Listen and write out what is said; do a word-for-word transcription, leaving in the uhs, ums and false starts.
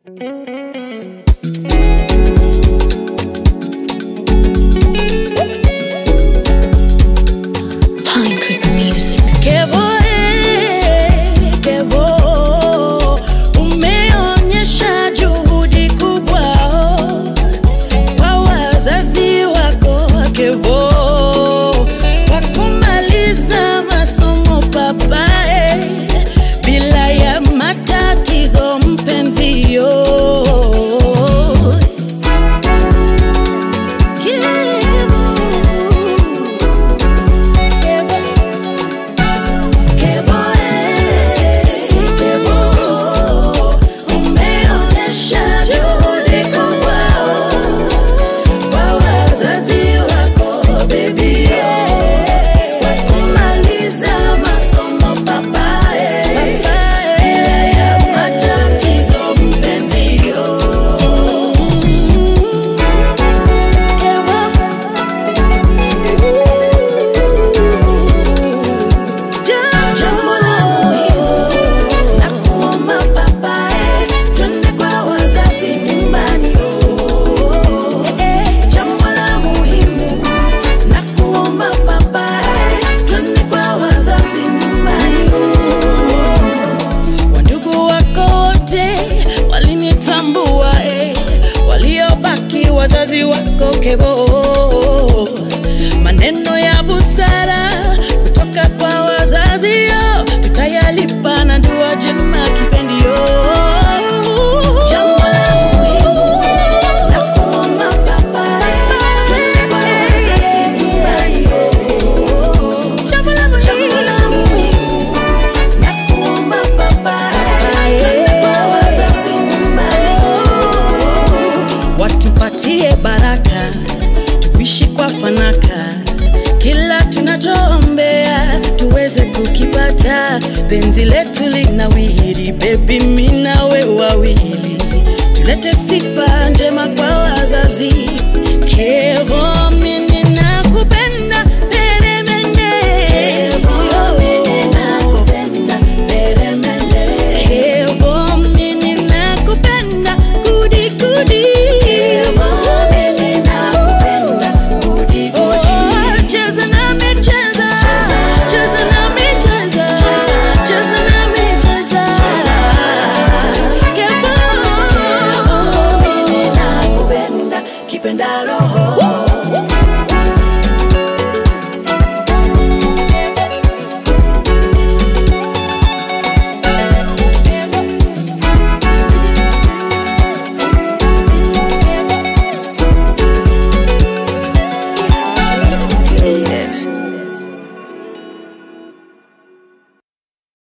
Kevo, eh, Kevo, umeonyesha juhudi kubwa kwa wazazi wako Kevo, kwa kumaliza masomo papa, eh, bila ya matatizo mpenzio. Wazazi wako Kevo, maneno ya busara kutoka kwa wazazi yo, tutayalipa na dua jema kipendio. Jambo la muhimu na kuomba papa, twende kwa wazazi nyumbani. Jambo la muhimu na kuomba papa, twende kwa wazazi nyumbani. Watupatie baraka, tuishi kwa fanaka, kila tunachoombea tuweze kukipata. Penzi letu linawiri, baby mimi nawe wawili, tulete